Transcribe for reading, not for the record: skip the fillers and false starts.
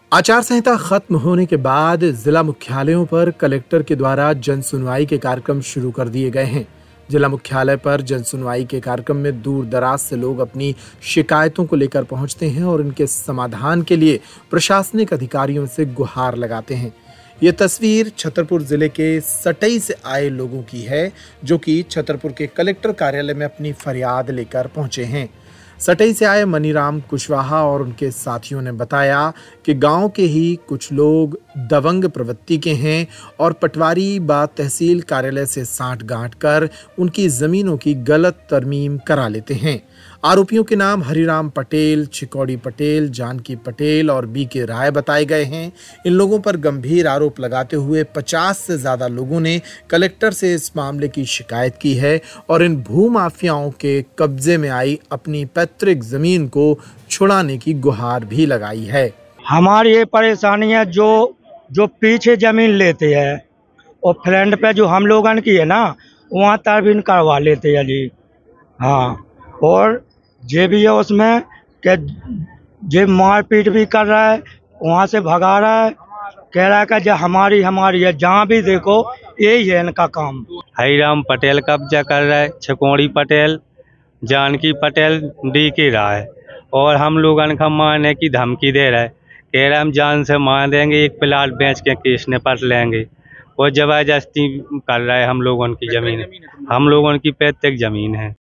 आचार संहिता खत्म होने के बाद जिला मुख्यालयों पर कलेक्टर के द्वारा जन सुनवाई के कार्यक्रम शुरू कर दिए गए हैं। जिला मुख्यालय पर जन सुनवाई के कार्यक्रम में दूर दराज से लोग अपनी शिकायतों को लेकर पहुंचते हैं और इनके समाधान के लिए प्रशासनिक अधिकारियों से गुहार लगाते हैं। ये तस्वीर छतरपुर जिले के सटई से आए लोगों की है, जो कि छतरपुर के कलेक्टर कार्यालय में अपनी फरियाद लेकर पहुंचे हैं। सटई से आए मनीराम कुशवाहा और उनके साथियों ने बताया कि गांव के ही कुछ लोग दबंग प्रवृत्ति के हैं और पटवारी व तहसील कार्यालय से साठ-गांठ कर उनकी जमीनों की गलत तरमीम करा लेते हैं। आरोपियों के नाम हरिराम पटेल, चिकौड़ी पटेल, जानकी पटेल और बीके राय बताए गए हैं। इन लोगों पर गंभीर आरोप लगाते हुए 50 से ज्यादा लोगों ने कलेक्टर से इस मामले की शिकायत की है और इन भूमाफियाओं के कब्जे में आई अपनी पैतृक जमीन को छुड़ाने की गुहार भी लगाई है। हमारी ये परेशानी है, जो पीछे जमीन लेते हैं और फ्रंट पे जो हम लोगन की है ना, वहाँ तरमीम करवा लेते हैं जी। हाँ, और जे भी है उसमें के जे मारपीट भी कर रहा है, वहाँ से भगा रहा है, कह रहा है कि जो हमारी है। जहाँ भी देखो यही है इनका काम। हरिराम पटेल कब्जा कर रहा है, चिकौड़ी पटेल, जानकी पटेल, बीके राय, और हम लोगन का मारने की धमकी दे रहा है। कह रहा है हम जान से मार देंगे, एक प्लाट बेच के केस निपट लेंगे, और जबरदस्ती कर रहा है हम लोगों की जमीन। हम लोगों की पैतृक जमीन है।